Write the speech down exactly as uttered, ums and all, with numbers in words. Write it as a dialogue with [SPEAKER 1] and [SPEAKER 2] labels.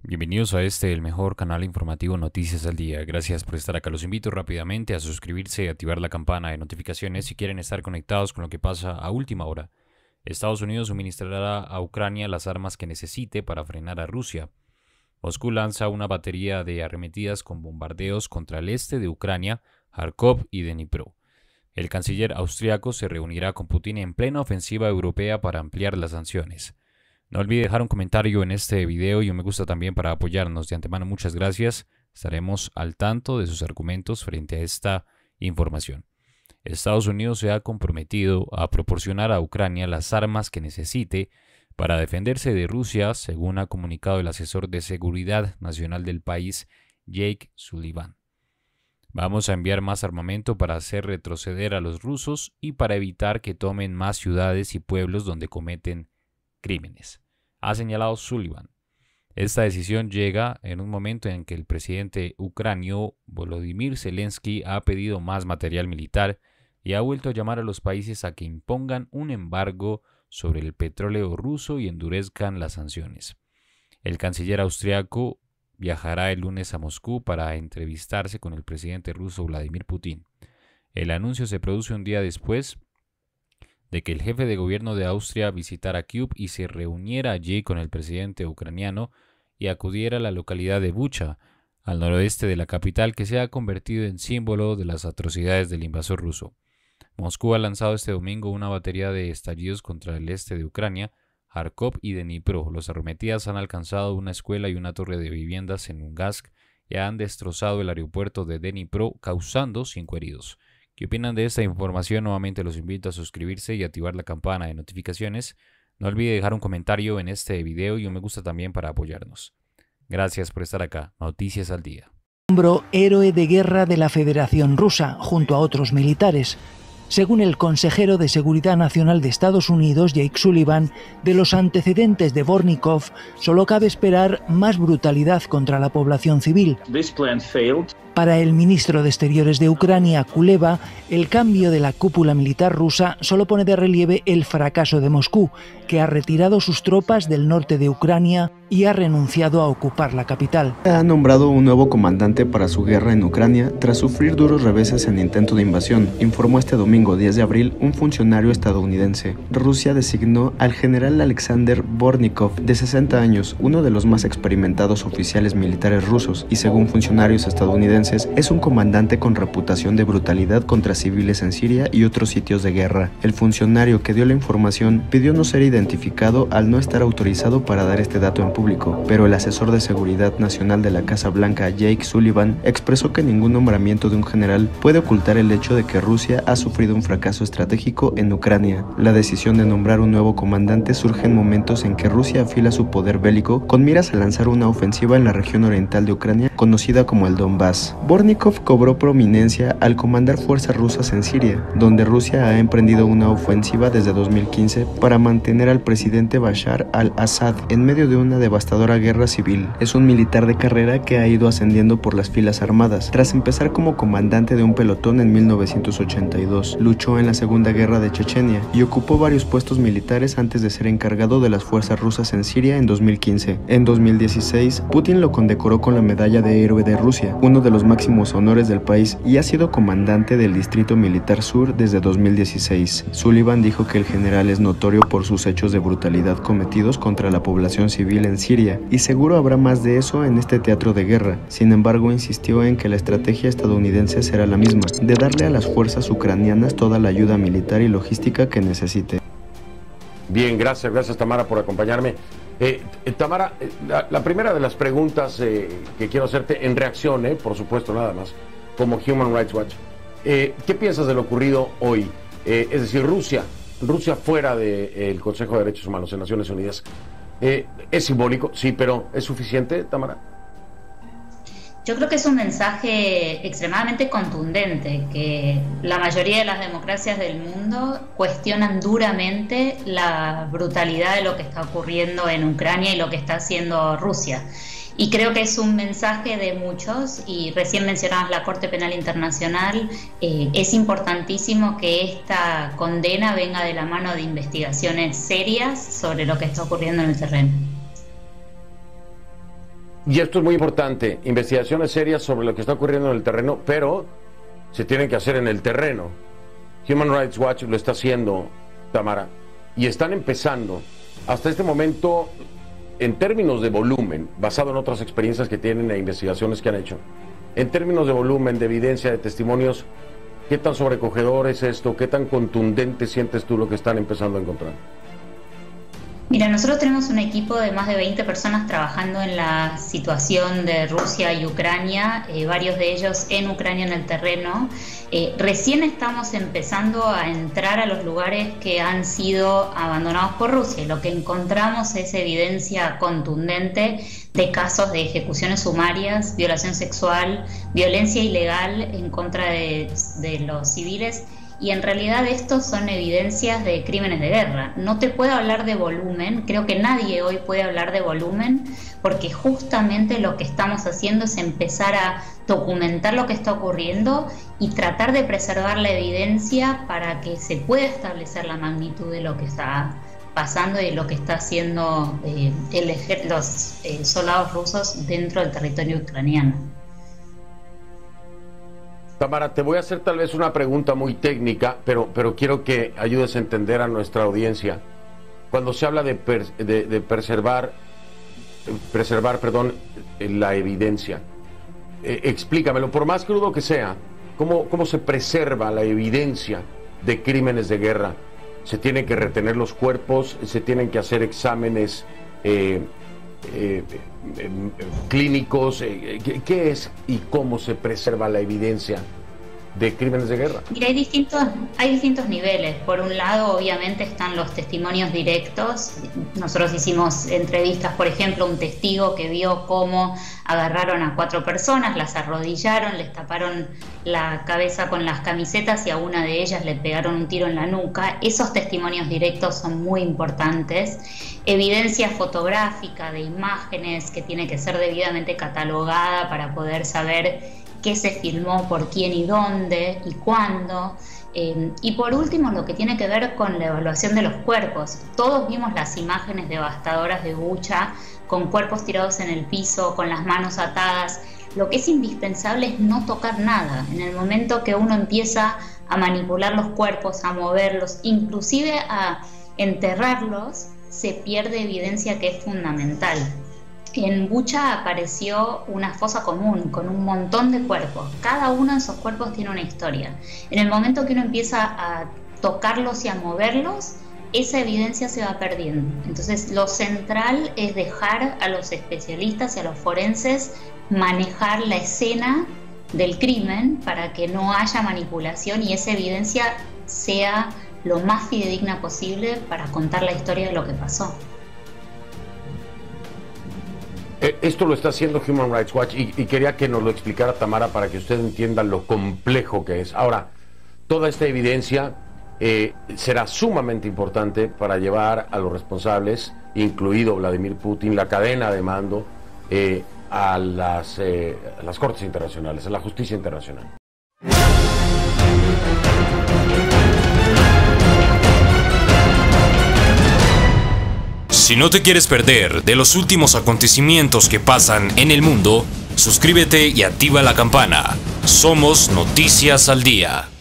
[SPEAKER 1] Bienvenidos a este, el mejor canal informativo Noticias al Día. Gracias por estar acá. Los invito rápidamente a suscribirse y activar la campana de notificaciones si quieren estar conectados con lo que pasa a última hora. Estados Unidos suministrará a Ucrania las armas que necesite para frenar a Rusia. Moscú lanza una batería de arremetidas con bombardeos contra el este de Ucrania, Kharkov y Dnipro. El canciller austriaco se reunirá con Putin en plena ofensiva europea para ampliar las sanciones. No olvide dejar un comentario en este video y un me gusta también para apoyarnos. De antemano, muchas gracias. Estaremos al tanto de sus argumentos frente a esta información. Estados Unidos se ha comprometido a proporcionar a Ucrania las armas que necesite para defenderse de Rusia, según ha comunicado el asesor de seguridad nacional del país, Jake Sullivan. Vamos a enviar más armamento para hacer retroceder a los rusos y para evitar que tomen más ciudades y pueblos donde cometen crímenes, ha señalado Sullivan. Esta decisión llega en un momento en que el presidente ucranio Volodymyr Zelensky ha pedido más material militar y ha vuelto a llamar a los países a que impongan un embargo sobre el petróleo ruso y endurezcan las sanciones. El canciller austriaco viajará el lunes a Moscú para entrevistarse con el presidente ruso Vladimir Putin. El anuncio se produce un día después de que el jefe de gobierno de Austria visitara Kyiv y se reuniera allí con el presidente ucraniano y acudiera a la localidad de Bucha, al noroeste de la capital, que se ha convertido en símbolo de las atrocidades del invasor ruso. Moscú ha lanzado este domingo una batería de estallidos contra el este de Ucrania, Kharkov y Dnipro. Los arremetidas han alcanzado una escuela y una torre de viviendas en Lungansk y han destrozado el aeropuerto de Dnipro, causando cinco heridos. ¿Qué opinan de esta información? Nuevamente los invito a suscribirse y activar la campana de notificaciones. No olvide dejar un comentario en este video y un me gusta también para apoyarnos. Gracias por estar acá. Noticias al Día.
[SPEAKER 2] Nombró héroe de guerra de la Federación Rusa, junto a otros militares. Según el consejero de Seguridad Nacional de Estados Unidos, Jake Sullivan, de los antecedentes de Bortnikov, solo cabe esperar más brutalidad contra la población civil.
[SPEAKER 3] This plan failed.
[SPEAKER 2] Para el ministro de Exteriores de Ucrania, Kuleba, el cambio de la cúpula militar rusa solo pone de relieve el fracaso de Moscú, que ha retirado sus tropas del norte de Ucrania y ha renunciado a ocupar la capital.
[SPEAKER 4] Ha nombrado un nuevo comandante para su guerra en Ucrania tras sufrir duros reveses en intento de invasión, informó este domingo diez de abril un funcionario estadounidense. Rusia designó al general Alexander Bortnikov, de sesenta años, uno de los más experimentados oficiales militares rusos, y según funcionarios estadounidenses, es un comandante con reputación de brutalidad contra civiles en Siria y otros sitios de guerra. El funcionario que dio la información pidió no ser identificado al no estar autorizado para dar este dato en público, pero el asesor de seguridad nacional de la Casa Blanca, Jake Sullivan, expresó que ningún nombramiento de un general puede ocultar el hecho de que Rusia ha sufrido un fracaso estratégico en Ucrania. La decisión de nombrar un nuevo comandante surge en momentos en que Rusia afila su poder bélico con miras a lanzar una ofensiva en la región oriental de Ucrania, conocida como el Donbass. Bortnikov cobró prominencia al comandar fuerzas rusas en Siria, donde Rusia ha emprendido una ofensiva desde dos mil quince para mantener al presidente Bashar al-Assad en medio de una devastadora guerra civil. Es un militar de carrera que ha ido ascendiendo por las filas armadas. Tras empezar como comandante de un pelotón en mil novecientos ochenta y dos, luchó en la Segunda Guerra de Chechenia y ocupó varios puestos militares antes de ser encargado de las fuerzas rusas en Siria en dos mil quince. En dos mil dieciséis, Putin lo condecoró con la Medalla de Héroe de Rusia, uno de los máximos honores del país, y ha sido comandante del Distrito Militar Sur desde dos mil dieciséis. Sullivan dijo que el general es notorio por sus hechos de brutalidad cometidos contra la población civil en Siria, y seguro habrá más de eso en este teatro de guerra. Sin embargo, insistió en que la estrategia estadounidense será la misma, de darle a las fuerzas ucranianas toda la ayuda militar y logística que necesite.
[SPEAKER 5] Bien, gracias, gracias Tamara por acompañarme. Eh, Tamara, la, la primera de las preguntas eh, que quiero hacerte en reacción, eh, por supuesto nada más, como Human Rights Watch, eh, ¿qué piensas de lo ocurrido hoy? Eh, es decir, Rusia, Rusia fuera del Consejo de Derechos Humanos en Naciones Unidas, eh, ¿es simbólico? Sí, pero ¿es suficiente, Tamara?
[SPEAKER 6] Yo creo que es un mensaje extremadamente contundente, que la mayoría de las democracias del mundo cuestionan duramente la brutalidad de lo que está ocurriendo en Ucrania y lo que está haciendo Rusia. Y creo que es un mensaje de muchos, y recién mencionabas la Corte Penal Internacional. Eh, es importantísimo que esta condena venga de la mano de investigaciones serias sobre lo que está ocurriendo en el terreno.
[SPEAKER 5] y esto es muy importante, investigaciones serias sobre lo que está ocurriendo en el terreno, pero se tienen que hacer en el terreno. Human Rights Watch lo está haciendo, Tamara, y están empezando hasta este momento, en términos de volumen, basado en otras experiencias que tienen e investigaciones que han hecho, en términos de volumen, de evidencia, de testimonios, ¿qué tan sobrecogedor es esto? ¿Qué tan contundente sientes tú lo que están empezando a encontrar?
[SPEAKER 6] Mira, nosotros tenemos un equipo de más de veinte personas trabajando en la situación de Rusia y Ucrania, eh, varios de ellos en Ucrania en el terreno. Eh, recién estamos empezando a entrar a los lugares que han sido abandonados por Rusia y lo que encontramos es evidencia contundente de casos de ejecuciones sumarias, violación sexual, violencia ilegal en contra de, de los civiles. Y en realidad estos son evidencias de crímenes de guerra. No te puedo hablar de volumen, creo que nadie hoy puede hablar de volumen, porque justamente lo que estamos haciendo es empezar a documentar lo que está ocurriendo y tratar de preservar la evidencia para que se pueda establecer la magnitud de lo que está pasando y lo que está haciendo eh, el ejer- los eh, soldados rusos dentro del territorio ucraniano.
[SPEAKER 5] Tamara, te voy a hacer tal vez una pregunta muy técnica, pero, pero quiero que ayudes a entender a nuestra audiencia. Cuando se habla de, per, de, de preservar, preservar perdón, la evidencia, eh, explícamelo, por más crudo que sea, ¿cómo, cómo se preserva la evidencia de crímenes de guerra? ¿Se tienen que retener los cuerpos? ¿Se tienen que hacer exámenes eh, eh, eh, clínicos? Eh, ¿qué, ¿Qué es y cómo se preserva la evidencia de crímenes de guerra?
[SPEAKER 6] Mira, hay distintos, hay distintos niveles. Por un lado, obviamente, están los testimonios directos. Nosotros hicimos entrevistas, por ejemplo, un testigo que vio cómo agarraron a cuatro personas, las arrodillaron, les taparon la cabeza con las camisetas y a una de ellas le pegaron un tiro en la nuca. Esos testimonios directos son muy importantes. Evidencia fotográfica de imágenes que tiene que ser debidamente catalogada para poder saber qué se filmó, por quién y dónde y cuándo. Eh, y por último, lo que tiene que ver con la evaluación de los cuerpos. Todos vimos las imágenes devastadoras de Bucha, con cuerpos tirados en el piso, con las manos atadas. Lo que es indispensable es no tocar nada. En el momento que uno empieza a manipular los cuerpos, a moverlos, inclusive a enterrarlos, se pierde evidencia que es fundamental. En Bucha apareció una fosa común con un montón de cuerpos. Cada uno de esos cuerpos tiene una historia. En el momento que uno empieza a tocarlos y a moverlos, esa evidencia se va perdiendo. Entonces, lo central es dejar a los especialistas y a los forenses manejar la escena del crimen para que no haya manipulación y esa evidencia sea lo más fidedigna posible para contar la historia de lo que pasó.
[SPEAKER 5] Esto lo está haciendo Human Rights Watch y, y quería que nos lo explicara Tamara para que usted entienda lo complejo que es. Ahora, toda esta evidencia eh, será sumamente importante para llevar a los responsables, incluido Vladimir Putin, la cadena de mando, eh, a las, eh, a las cortes internacionales, a la justicia internacional.
[SPEAKER 1] Si no te quieres perder de los últimos acontecimientos que pasan en el mundo, suscríbete y activa la campana. Somos Noticias al Día.